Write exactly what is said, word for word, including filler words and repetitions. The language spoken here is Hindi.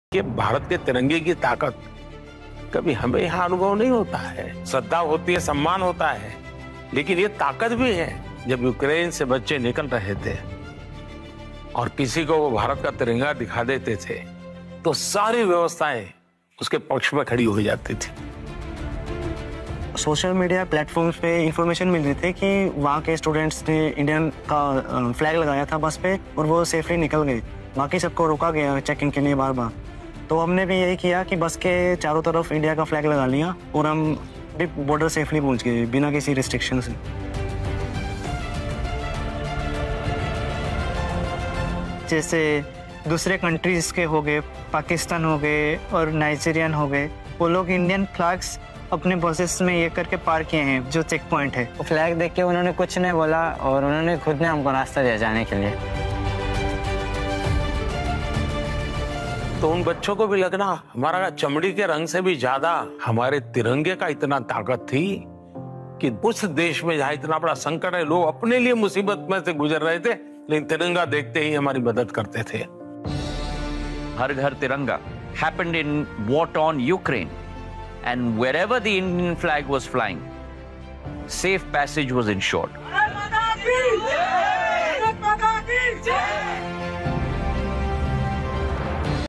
कि भारत के तिरंगे की ताकत कभी हमें यहाँ अनुभव नहीं होता है। श्रद्धा होती है, सम्मान होता है, लेकिन ये ताकत भी है। जब यूक्रेन से बच्चे निकल रहे थे और किसी को वो भारत का तिरंगा दिखा देते थे तो सारी व्यवस्थाएं उसके पक्ष में खड़ी हो जाती थी। सोशल मीडिया प्लेटफॉर्म्स पे इंफॉर्मेशन मिल रही थी कि वहाँ के स्टूडेंट्स ने इंडियन का फ्लैग लगाया था बस पे और वो सेफली निकल गए। बाकी सबको रोका गया चेकिंग के लिए बार बार। तो हमने भी यही किया कि बस के चारों तरफ इंडिया का फ्लैग लगा लिया और हम भी बॉर्डर सेफली पहुंच गए बिना किसी रिस्ट्रिक्शन से। जैसे दूसरे कंट्रीज के हो गए, पाकिस्तान हो गए और नाइजीरियन हो गए, वो लोग इंडियन फ्लैग्स अपने बसेस में ये करके पार किए हैं जो चेक पॉइंट है। वो फ्लैग देख के उन्होंने कुछ नहीं बोला और उन्होंने खुद ने हमको रास्ता दिया जाने के लिए। तो उन बच्चों को भी लगना हमारा चमड़ी के रंग से भी ज्यादा हमारे तिरंगे का इतना ताकत थी कि उस देश में जहाँ इतना बड़ा संकट है, लोग अपने लिए मुसीबत में से गुजर रहे थे, लेकिन तिरंगा देखते ही हमारी मदद करते थे। हर घर तिरंगा happened in war-torn Ukraine, and wherever the Indian flag was flying, safe passage was ensured.